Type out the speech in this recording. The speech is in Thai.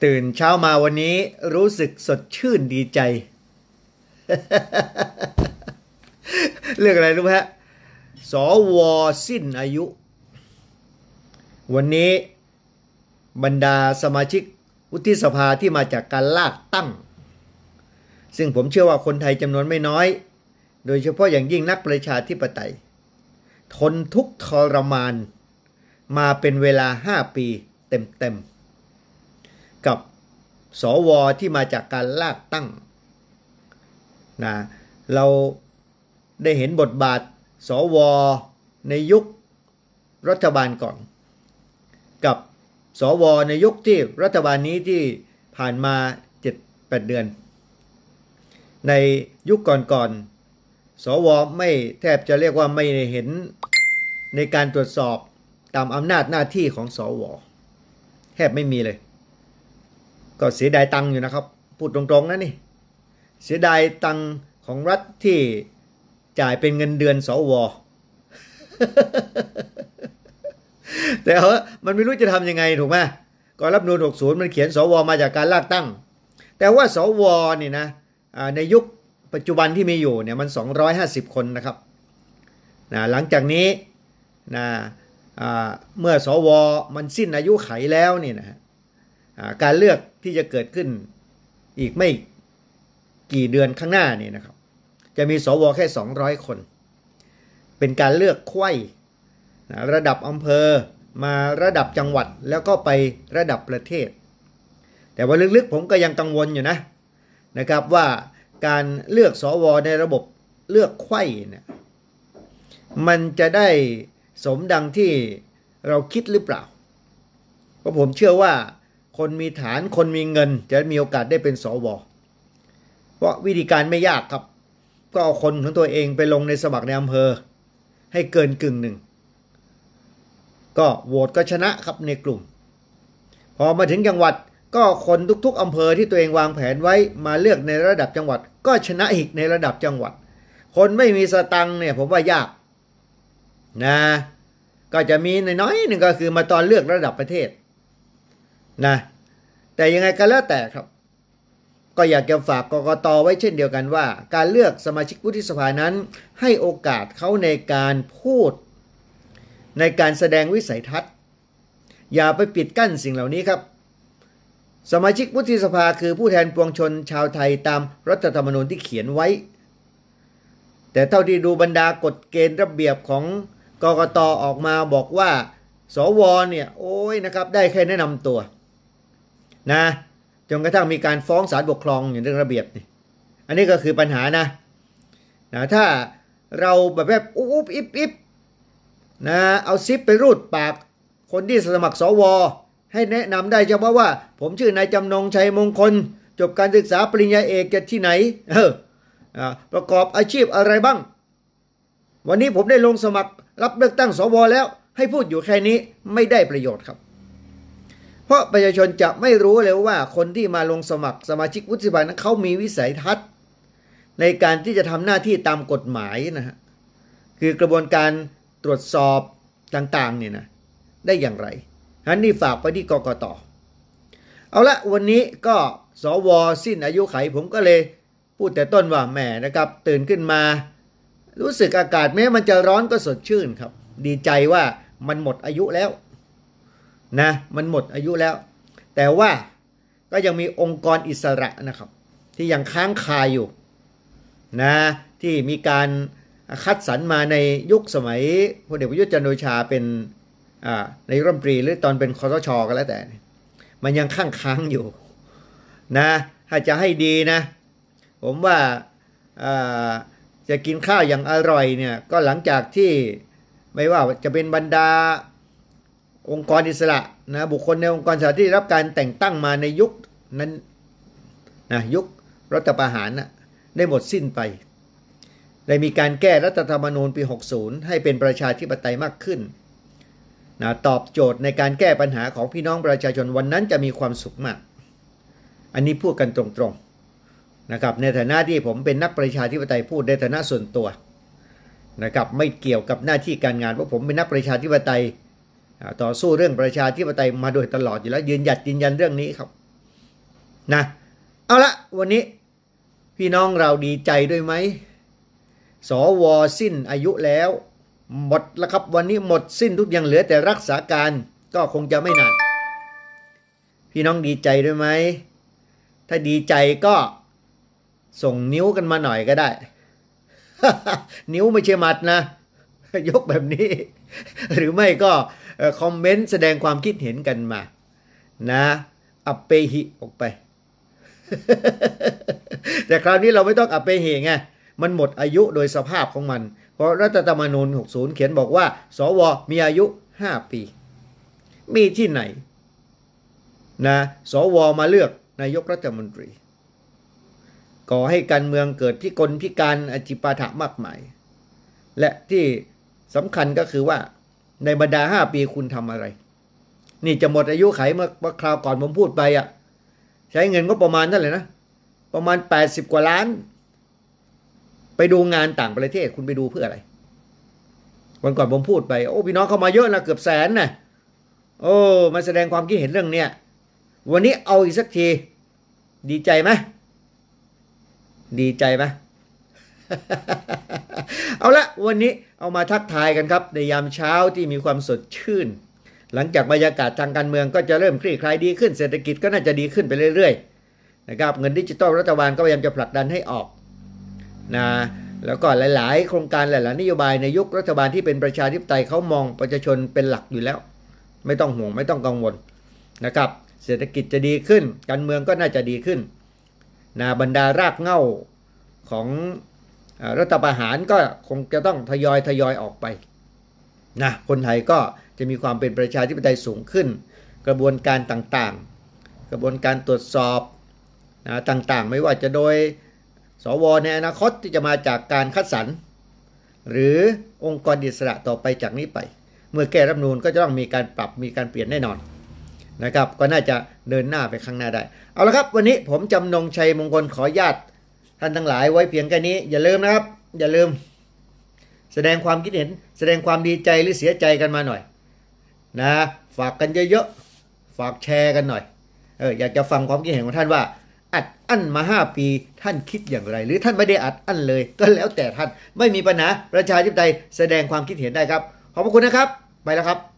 ตื่นเช้ามาวันนี้รู้สึกสดชื่นดีใจ เรื่องอะไรรู้ไหมฮะสว.สิ้นอายุ วันนี้บรรดาสมาชิกวุฒิสภาที่มาจากการลากตั้งซึ่งผมเชื่อว่าคนไทยจำนวนไม่น้อยโดยเฉพาะอย่างยิ่งนักประชาธิปไตยทนทุกข์ทรมานมาเป็นเวลา5 ปีเต็มๆกับสว.ที่มาจากการลากตั้งนะเราได้เห็นบทบาทสว.ในยุครัฐบาลก่อนกับสว.ในยุคที่รัฐบาลนี้ที่ผ่านมา 7-8 เดือนในยุคก่อนๆสว.ไม่แทบจะเรียกว่าไม่เห็นในการตรวจสอบตามอำนาจหน้าที่ของสว.แทบไม่มีเลยก็เสียดายตังค์อยู่นะครับพูดตรงๆนะนี่เสียดายตังค์ของรัฐที่จ่ายเป็นเงินเดือนสว. แต่มันไม่รู้จะทำยังไงถูกไหมก่อนรัฐธรรมนูญ60มันเขียนสว.มาจากการลากตั้งแต่ว่าสว.นี่นะในยุคปัจจุบันที่มีอยู่เนี่ยมัน250 คนนะครับหลังจากนี้เมื่อสว.มันสิ้นอายุไขแล้วนี่นะการเลือกที่จะเกิดขึ้นอีกไม่กี่เดือนข้างหน้านี่นะครับจะมีสว.แค่200 คนเป็นการเลือกไขว้ระดับอำเภอมาระดับจังหวัดแล้วก็ไประดับประเทศแต่ว่าลึกๆผมก็ยังกังวลอยู่นะครับว่าการเลือกสว.ในระบบเลือกไขว้เนี่ยมันจะได้สมดังที่เราคิดหรือเปล่าเพราะผมเชื่อว่าคนมีฐานคนมีเงินจะมีโอกาสได้เป็นสว.เพราะวิธีการไม่ยากครับก็เอาคนของตัวเองไปลงในสมัครในอำเภอให้เกินกึ่งหนึ่งก็โหวตก็ชนะครับในกลุ่มพอมาถึงจังหวัดก็คนทุกๆอำเภอที่ตัวเองวางแผนไว้มาเลือกในระดับจังหวัดก็ชนะอีกในระดับจังหวัดคนไม่มีสตังค์เนี่ยผมว่ายากนะก็จะมีน้อยๆหนึ่งก็คือมาตอนเลือกระดับประเทศนะแต่ยังไงก็แล้วแต่ครับก็อยากจะฝากกกต.ไว้เช่นเดียวกันว่าการเลือกสมาชิกวุฒิสภานั้นให้โอกาสเขาในการพูดในการแสดงวิสัยทัศน์อย่าไปปิดกั้นสิ่งเหล่านี้ครับสมาชิกวุฒิสภาคือผู้แทนปวงชนชาวไทยตามรัฐธรรมนูญที่เขียนไว้แต่เท่าที่ดูบรรดากฎเกณฑ์ระเบียบของกกต.ออกมาบอกว่าสว.เนี่ยโอ้ยนะครับได้แค่แนะนำตัวนะจนกระทั่งมีการฟ้องศาลปกครองอย่างเรื่องระเบียบนี่อันนี้ก็คือปัญหานะถ้าเราแบบอุ๊บอิบนะเอาซิปไปรูดปากคนที่สมัครสว.ให้แนะนำได้เฉพาะว่าผมชื่อนายจำนงชัยมงคลจบการศึกษาปริญญาเอกจากที่ไหนประกอบอาชีพอะไรบ้างวันนี้ผมได้ลงสมัครรับเลือกตั้งสว.แล้วให้พูดอยู่แค่นี้ไม่ได้ประโยชน์ครับเพราะประชาชนจะไม่รู้เลยว่าคนที่มาลงสมัครสมาชิกวุฒิสภานั้นเขามีวิสัยทัศน์ในการที่จะทำหน้าที่ตามกฎหมายนะฮะคือกระบวนการตรวจสอบต่างๆเนี่ยนะได้อย่างไรอันนี้ฝากไปที่กกต.เอาละวันนี้ก็สว.สิ้นอายุไขผมก็เลยพูดแต่ต้นว่าแหมนะครับตื่นขึ้นมารู้สึกอากาศแม้มันจะร้อนก็สดชื่นครับดีใจว่ามันหมดอายุแล้วนะมันหมดอายุแล้วแต่ว่าก็ยังมีองค์กรอิสระนะครับที่ยังค้างคาอยู่นะที่มีการคัดสรรมาในยุคสมัยพลเอกประยุทธ์จันทร์โอชาเป็นนายกรัฐมนตรีหรือตอนเป็นคสช.ก็แล้วแต่มันยังค้างอยู่นะถ้าจะให้ดีนะผมว่าจะกินข้าวอย่างอร่อยเนี่ยก็หลังจากที่ไม่ว่าจะเป็นบรรดาองค์กรอิสระนะบุคคลในองค์กรอิสระที่รับการแต่งตั้งมาในยุคนั้นนะยุครัฐประหารนะได้หมดสิ้นไปได้มีการแก้รัฐธรรมนูญปี60ให้เป็นประชาธิปไตยมากขึ้นนะตอบโจทย์ในการแก้ปัญหาของพี่น้องประชาชนวันนั้นจะมีความสุขมากอันนี้พูดกันตรงๆนะครับในฐานะที่ผมเป็นนักประชาธิปไตยพูดในฐานะส่วนตัวนะครับไม่เกี่ยวกับหน้าที่การงานเพราะผมเป็นนักประชาธิปไตยต่อสู้เรื่องประชาธิปไตยมาโดยตลอดอยู่แล้วยืนยันเรื่องนี้ครับนะเอาละวันนี้พี่น้องเราดีใจด้วยไหมสวสิ้นอายุแล้วหมดแล้วครับวันนี้หมดสิ้นทุกอย่างเหลือแต่รักษาการก็คงจะไม่นานพี่น้องดีใจด้วยไหมถ้าดีใจก็ส่งนิ้วกันมาหน่อยก็ได้ นิ้วไม่ใช่หมัดนะยกแบบนี้หรือไม่ก็คอมเมนต์แสดงความคิดเห็นกันมานะอัปเปหิออกไป แต่คราวนี้เราไม่ต้องอัปเปหิไงมันหมดอายุโดยสภาพของมันเพราะรัฐธรรมนูญ60เขียนบอกว่าสวมีอายุ5ปีมีที่ไหนนะสวมาเลือกนายกรัฐมนตรีก่อให้การเมืองเกิดพิกลพิการอจิปาถะมากมายและที่สำคัญก็คือว่าในบรรดา5ปีคุณทำอะไรนี่จะหมดอายุไขเมื่อคราวก่อนผมพูดไปอ่ะใช้เงินก็ประมาณเท่าไหร่นะประมาณ80 กว่าล้านไปดูงานต่างประเทศคุณไปดูเพื่ออะไรวันก่อนผมพูดไปโอ้พี่น้องเข้ามาเยอะนะเกือบแสนนะโอ้มาแสดงความคิดเห็นเรื่องเนี้ยวันนี้เอาอีกสักทีดีใจไหมดีใจไหม เอาละวันนี้เอามาทักทายกันครับในยามเช้าที่มีความสดชื่นหลังจากบรรยากาศทางการเมืองก็จะเริ่มคลี่คลายดีขึ้นเศรษฐกิจก็น่าจะดีขึ้นไปเรื่อยๆนะครับเงินดิจิตอลรัฐบาลก็พยายามจะผลักดันให้ออกนะแล้วก็หลายๆโครงการหลายๆนโยบายในยุครัฐบาลที่เป็นประชาธิปไตยเขามองประชาชนเป็นหลักอยู่แล้วไม่ต้องห่วงไม่ต้องกังวลนะครับเศรษฐกิจจะดีขึ้นการเมืองก็น่าจะดีขึ้นนะบรรดารากเหง้าของรัฐประหารก็คงจะต้องทยอยออกไปนะคนไทยก็จะมีความเป็นประชาธิปไตยสูงขึ้นกระบวนการต่างๆกระบวนการตรวจสอบนะต่างๆไม่ว่าจะโดยสวในอนาคตที่จะมาจากการคัดสรรหรือองค์กรอิสระต่อไปจากนี้ไปเมื่อแก้รัฐธรรมนูญก็จะต้องมีการปรับมีการเปลี่ยนแน่นอนนะครับก็น่าจะเดินหน้าไปข้างหน้าได้เอาละครับวันนี้ผมจำนงชัยมงคลขอญาตท่านทั้งหลายไว้เพียงแค่นี้อย่าลืมนะครับอย่าลืมแสดงความคิดเห็นแสดงความดีใจหรือเสียใจกันมาหน่อยนะฝากกันเยอะๆฝากแชร์กันหน่อยอยากจะฟังความคิดเห็นของท่านว่าอัดอั้นมา5ปีท่านคิดอย่างไรหรือท่านไม่ได้อัดอั้นเลยก็แล้วแต่ท่านไม่มีปัญหาประชาธิปไตยแสดงความคิดเห็นได้ครับขอบคุณนะครับไปแล้วครับ